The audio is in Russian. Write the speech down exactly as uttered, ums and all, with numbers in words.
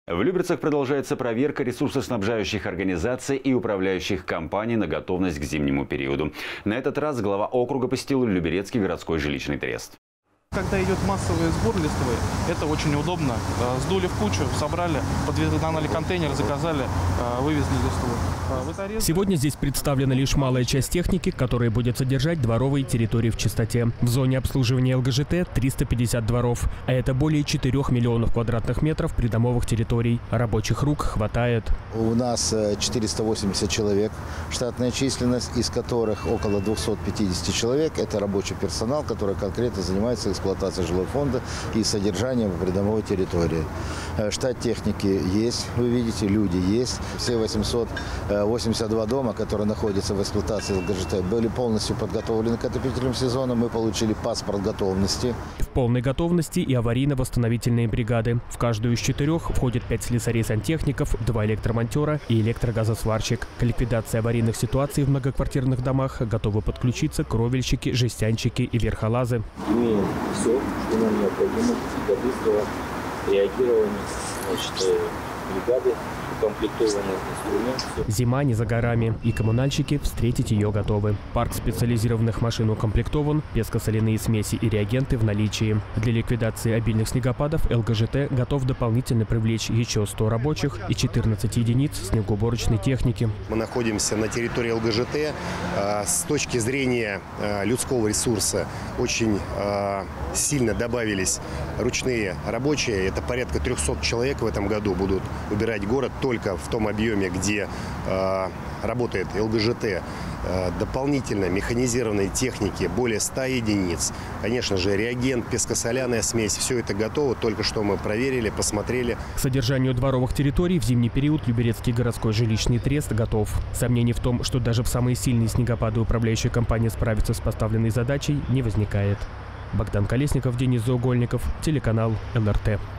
В Люберцах продолжается проверка ресурсоснабжающих организаций и управляющих компаний на готовность к зимнему периоду. На этот раз глава округа посетил Люберецкий городской жилищный трест. Когда идет массовый сбор листовой, это очень удобно. Сдули в кучу, собрали, подвезли контейнер, заказали, вывезли листовую. Сегодня здесь представлена лишь малая часть техники, которая будет содержать дворовые территории в чистоте. В зоне обслуживания эл гэ жэ тэ триста пятьдесят дворов, а это более четырёх миллионов квадратных метров придомовых территорий. Рабочих рук хватает. У нас четыреста восемьдесят человек, штатная численность, из которых около двухсот пятидесяти человек – это рабочий персонал, который конкретно занимается эксплуатацией жилого фонда и содержанием придомовой территории. Штат техники есть, вы видите, люди есть. Все восемьсот восемьдесят два дома, которые находятся в эксплуатации эл гэ жэ тэ, были полностью подготовлены к отопительному сезону. Мы получили паспорт готовности. В полной готовности и аварийно-восстановительные бригады. В каждую из четырех входит пять слесарей-сантехников, два электромонтера и электрогазосварщик. К ликвидации аварийных ситуаций в многоквартирных домах готовы подключиться кровельщики, жестянщики и верхолазы. Имеем все, что нам необходимо для быстрого реагирования, значит, бригады. Зима не за горами, и коммунальщики встретить ее готовы. Парк специализированных машин укомплектован, песко-соляные смеси и реагенты в наличии. Для ликвидации обильных снегопадов эл гэ жэ тэ готов дополнительно привлечь еще сто рабочих и четырнадцать единиц снегоуборочной техники. Мы находимся на территории эл гэ жэ тэ. С точки зрения людского ресурса очень сильно добавились ручные рабочие. Это порядка трёхсот человек в этом году будут убирать город только в том объеме, где э, работает эл гэ жэ тэ. Э, дополнительно механизированной техники более ста единиц. Конечно же, реагент, песко-соляная смесь, все это готово. Только что мы проверили, посмотрели. К содержанию дворовых территорий в зимний период Люберецкий городской жилищный трест готов. Сомнений в том, что даже в самые сильные снегопады управляющая компания справится с поставленной задачей, не возникает. Богдан Колесников, Денис Заугольников, телеканал эл эр тэ.